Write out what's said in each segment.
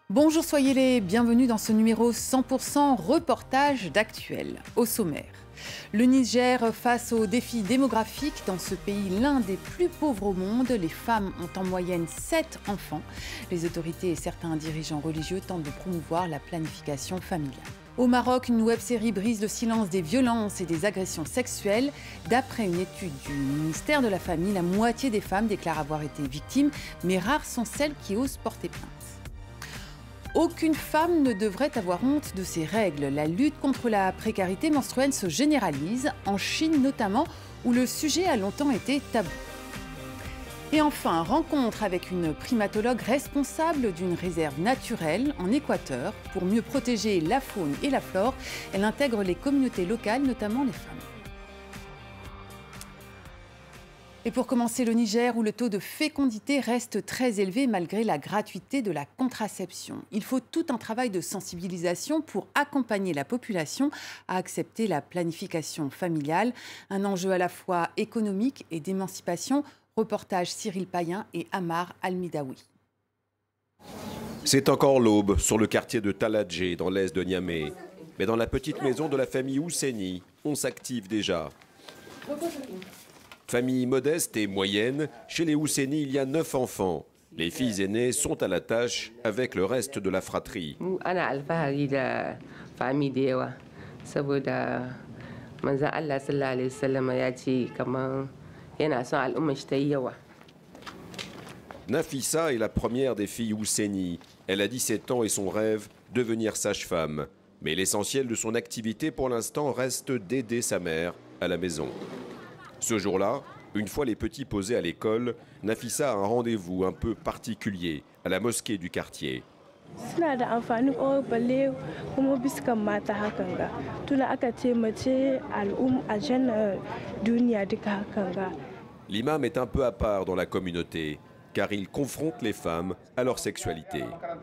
Bonjour, soyez les bienvenus dans ce numéro 100% reportage d'Actuel. Au sommaire, le Niger face aux défis démographiques. Dans ce pays, l'un des plus pauvres au monde, les femmes ont en moyenne 7 enfants. Les autorités et certains dirigeants religieux tentent de promouvoir la planification familiale. Au Maroc, une web-série brise le silence des violences et des agressions sexuelles. D'après une étude du ministère de la Famille, la moitié des femmes déclarent avoir été victimes, mais rares sont celles qui osent porter plainte. Aucune femme ne devrait avoir honte de ses règles. La lutte contre la précarité menstruelle se généralise, en Chine notamment, où le sujet a longtemps été tabou. Et enfin, rencontre avec une primatologue responsable d'une réserve naturelle en Équateur. Pour mieux protéger la faune et la flore, elle intègre les communautés locales, notamment les femmes. Et pour commencer, le Niger, où le taux de fécondité reste très élevé malgré la gratuité de la contraception. Il faut tout un travail de sensibilisation pour accompagner la population à accepter la planification familiale. Un enjeu à la fois économique et d'émancipation. Reportage Cyril Payen et Amar Almidaoui. C'est encore l'aube sur le quartier de Taladjé, dans l'est de Niamey. Mais dans la petite maison de la famille Ousseni, on s'active déjà. Famille modeste et moyenne, chez les Ousseni, il y a 9 enfants. Les filles aînées sont à la tâche avec le reste de la fratrie. Nafissa est la première des filles Ousseni. Elle a 17 ans et son rêve, devenir sage-femme. Mais l'essentiel de son activité pour l'instant reste d'aider sa mère à la maison. Ce jour-là, une fois les petits posés à l'école, Nafissa a un rendez-vous un peu particulier à la mosquée du quartier. L'imam est un peu à part dans la communauté, car il confronte les femmes à leur sexualité.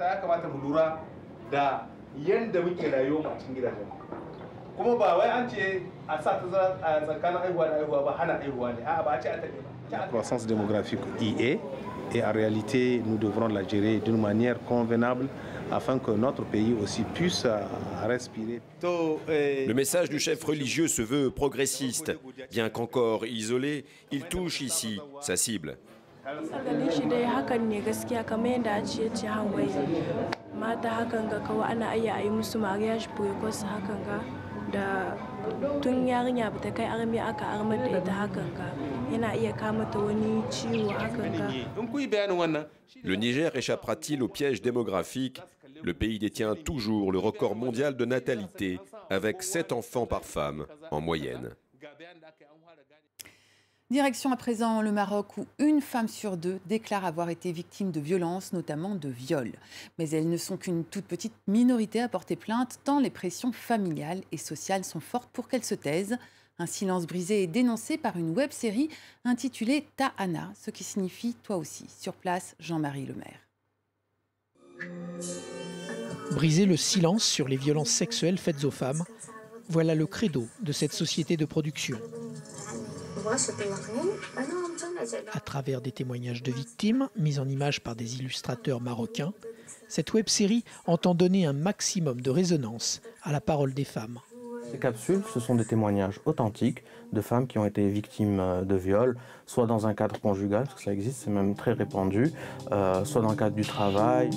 La croissance démographique y est, et en réalité, nous devrons la gérer d'une manière convenable afin que notre pays aussi puisse respirer. Le message du chef religieux se veut progressiste. Bien qu'encore isolé, il touche ici sa cible. Le Niger échappera-t-il au piège démographique? Le pays détient toujours le record mondial de natalité, avec 7 enfants par femme en moyenne. Direction à présent le Maroc, où une femme sur 2 déclare avoir été victime de violences, notamment de viols. Mais elles ne sont qu'une toute petite minorité à porter plainte, tant les pressions familiales et sociales sont fortes pour qu'elles se taisent. Un silence brisé est dénoncé par une web-série intitulée Ta'ana, ce qui signifie toi aussi. Sur place, Jean-Marie Lemaire. Briser le silence sur les violences sexuelles faites aux femmes, voilà le credo de cette société de production. À travers des témoignages de victimes, mis en image par des illustrateurs marocains, cette web-série entend donner un maximum de résonance à la parole des femmes. Ces capsules, ce sont des témoignages authentiques de femmes qui ont été victimes de viols, soit dans un cadre conjugal, parce que ça existe, c'est même très répandu, soit dans le cadre du travail.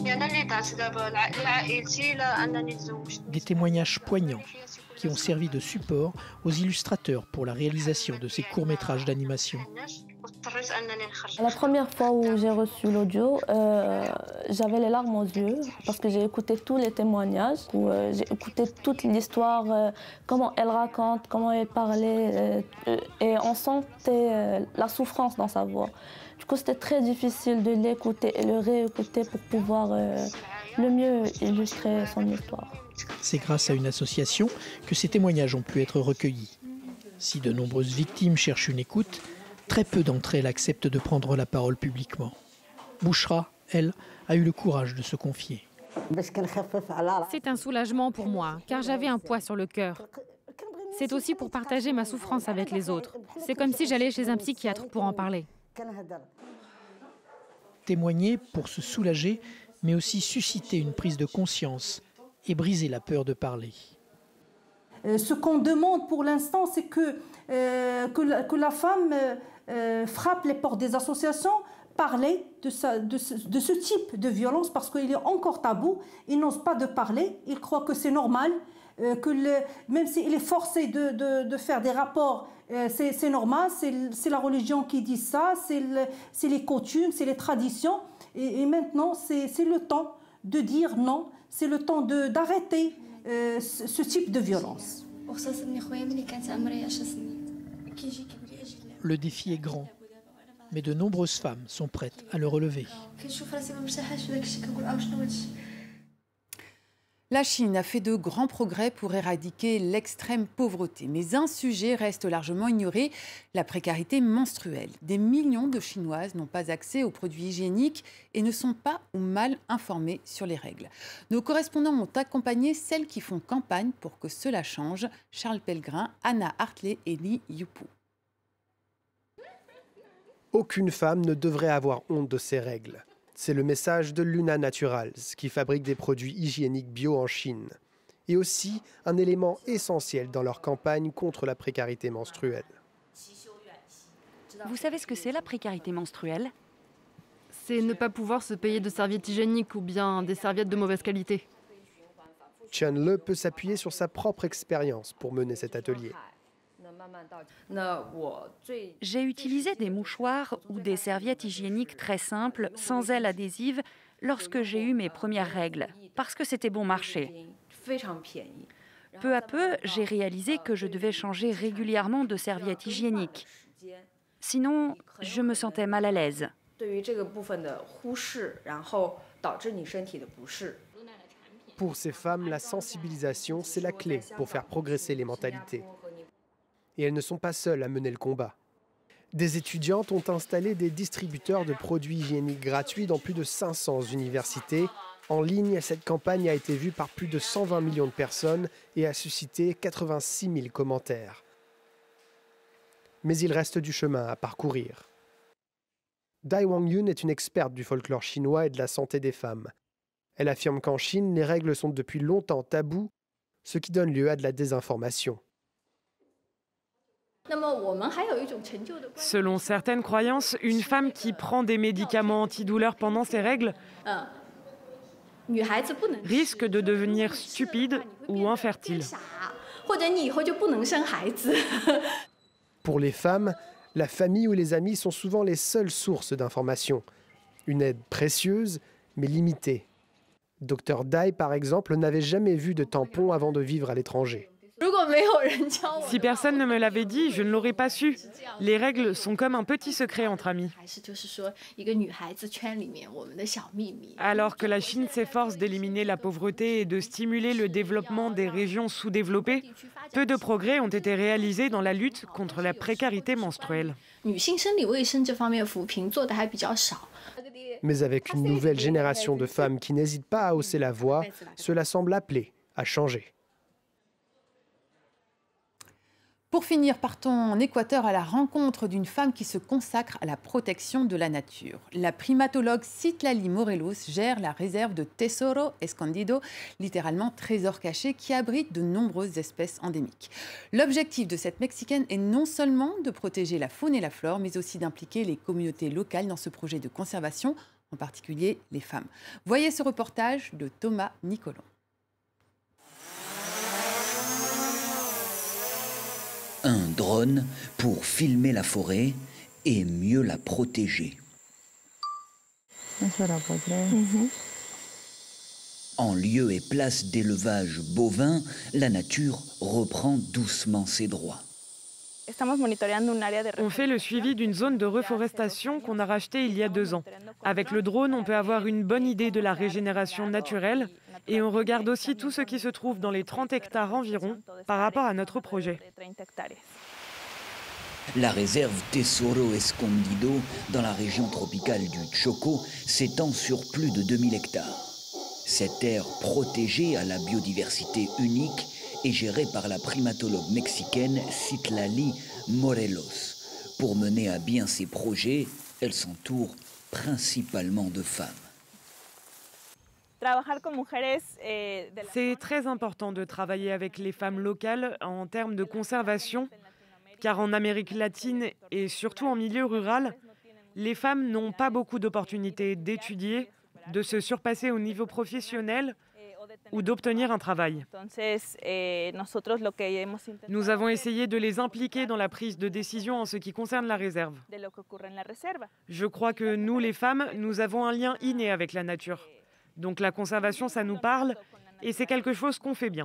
Des témoignages poignants qui ont servi de support aux illustrateurs pour la réalisation de ces courts-métrages d'animation. La première fois où j'ai reçu l'audio, j'avais les larmes aux yeux parce que j'ai écouté tous les témoignages, j'ai écouté toute l'histoire, comment elle raconte, comment elle parlait, et on sentait la souffrance dans sa voix. Du coup, c'était très difficile de l'écouter et le réécouter pour pouvoir le mieux illustrer son histoire. C'est grâce à une association que ces témoignages ont pu être recueillis. Si de nombreuses victimes cherchent une écoute, très peu d'entre elles acceptent de prendre la parole publiquement. Bouchra, elle, a eu le courage de se confier. C'est un soulagement pour moi, car j'avais un poids sur le cœur. C'est aussi pour partager ma souffrance avec les autres. C'est comme si j'allais chez un psychiatre pour en parler. Témoigner pour se soulager, mais aussi susciter une prise de conscience et briser la peur de parler. Ce qu'on demande pour l'instant, c'est que la femme frappe les portes des associations, parler de ce type de violence, parce qu'il est encore tabou. Ils n'osent pas de parler, ils croient que c'est normal, même s'il est forcé de faire des rapports, c'est normal, c'est la religion qui dit ça, c'est les coutumes, c'est les traditions. Et maintenant, c'est le temps de dire non, c'est le temps d'arrêter ce type de violence. Le défi est grand, mais de nombreuses femmes sont prêtes à le relever. La Chine a fait de grands progrès pour éradiquer l'extrême pauvreté, mais un sujet reste largement ignoré, la précarité menstruelle. Des millions de Chinoises n'ont pas accès aux produits hygiéniques et ne sont pas ou mal informées sur les règles. Nos correspondants ont accompagné celles qui font campagne pour que cela change. Charles Pellegrin, Anna Hartley et Li Yupu. Aucune femme ne devrait avoir honte de ses règles. C'est le message de Luna Naturals, qui fabrique des produits hygiéniques bio en Chine. Et aussi un élément essentiel dans leur campagne contre la précarité menstruelle. Vous savez ce que c'est la précarité menstruelle? C'est ne pas pouvoir se payer de serviettes hygiéniques ou bien des serviettes de mauvaise qualité. Chen Le peut s'appuyer sur sa propre expérience pour mener cet atelier. J'ai utilisé des mouchoirs ou des serviettes hygiéniques très simples, sans ailes adhésives, lorsque j'ai eu mes premières règles, parce que c'était bon marché. Peu à peu, j'ai réalisé que je devais changer régulièrement de serviettes hygiéniques. Sinon, je me sentais mal à l'aise. Pour ces femmes, la sensibilisation, c'est la clé pour faire progresser les mentalités. Et elles ne sont pas seules à mener le combat. Des étudiantes ont installé des distributeurs de produits hygiéniques gratuits dans plus de 500 universités. En ligne, cette campagne a été vue par plus de 120 millions de personnes et a suscité 86 000 commentaires. Mais il reste du chemin à parcourir. Dai Wangyun est une experte du folklore chinois et de la santé des femmes. Elle affirme qu'en Chine, les règles sont depuis longtemps tabous, ce qui donne lieu à de la désinformation. Selon certaines croyances, une femme qui prend des médicaments antidouleurs pendant ses règles risque de devenir stupide ou infertile. Pour les femmes, la famille ou les amis sont souvent les seules sources d'informations. Une aide précieuse, mais limitée. Dr Dai, par exemple, n'avait jamais vu de tampon avant de vivre à l'étranger. Si personne ne me l'avait dit, je ne l'aurais pas su. Les règles sont comme un petit secret entre amis. Alors que la Chine s'efforce d'éliminer la pauvreté et de stimuler le développement des régions sous-développées, peu de progrès ont été réalisés dans la lutte contre la précarité menstruelle. Mais avec une nouvelle génération de femmes qui n'hésitent pas à hausser la voix, cela semble appeler à changer. Pour finir, partons en Équateur à la rencontre d'une femme qui se consacre à la protection de la nature. La primatologue Citlali Morelos gère la réserve de Tesoro Escondido, littéralement trésor caché, qui abrite de nombreuses espèces endémiques. L'objectif de cette Mexicaine est non seulement de protéger la faune et la flore, mais aussi d'impliquer les communautés locales dans ce projet de conservation, en particulier les femmes. Voyez ce reportage de Thomas Nicolon. Un drone pour filmer la forêt et mieux la protéger. En lieu et place d'élevage bovin, la nature reprend doucement ses droits. On fait le suivi d'une zone de reforestation qu'on a rachetée il y a 2 ans. Avec le drone, on peut avoir une bonne idée de la régénération naturelle et on regarde aussi tout ce qui se trouve dans les 30 hectares environ par rapport à notre projet. La réserve Tesoro Escondido, dans la région tropicale du Choco, s'étend sur plus de 2000 hectares. Cette aire protégée à la biodiversité unique est gérée par la primatologue mexicaine Citlali Morelos. Pour mener à bien ses projets, elle s'entoure principalement de femmes. C'est très important de travailler avec les femmes locales en termes de conservation, car en Amérique latine et surtout en milieu rural, les femmes n'ont pas beaucoup d'opportunités d'étudier, de se surpasser au niveau professionnel ou d'obtenir un travail. Nous avons essayé de les impliquer dans la prise de décision en ce qui concerne la réserve. Je crois que nous, les femmes, nous avons un lien inné avec la nature. Donc la conservation, ça nous parle et c'est quelque chose qu'on fait bien.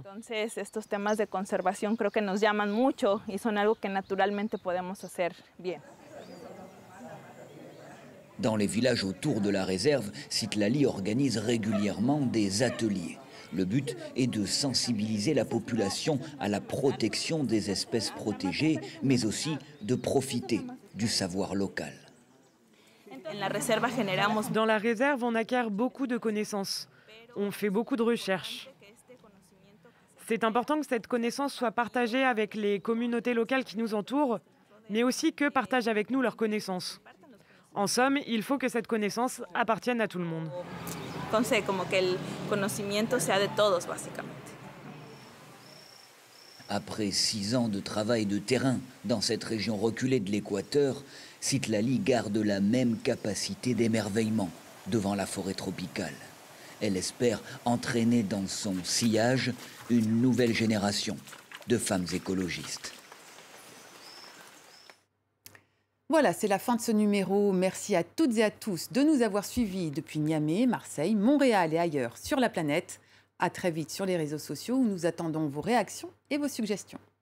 Dans les villages autour de la réserve, Citlali organise régulièrement des ateliers. Le but est de sensibiliser la population à la protection des espèces protégées, mais aussi de profiter du savoir local. Dans la réserve, on acquiert beaucoup de connaissances. On fait beaucoup de recherches. C'est important que cette connaissance soit partagée avec les communautés locales qui nous entourent, mais aussi qu'eux partagent avec nous leurs connaissances. En somme, il faut que cette connaissance appartienne à tout le monde. Après 6 ans de travail de terrain dans cette région reculée de l'Équateur, Citlali garde la même capacité d'émerveillement devant la forêt tropicale. Elle espère entraîner dans son sillage une nouvelle génération de femmes écologistes. Voilà, c'est la fin de ce numéro. Merci à toutes et à tous de nous avoir suivis depuis Niamey, Marseille, Montréal et ailleurs sur la planète. À très vite sur les réseaux sociaux où nous attendons vos réactions et vos suggestions.